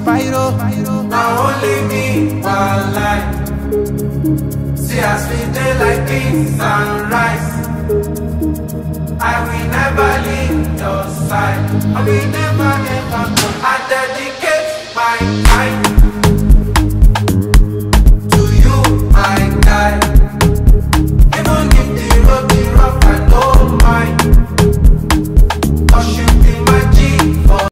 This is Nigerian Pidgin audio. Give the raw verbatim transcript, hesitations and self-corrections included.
spiral. Now only me while life. See as we dey like beans and rice. I will never leave your side. I will never ever go. I dedicate my time.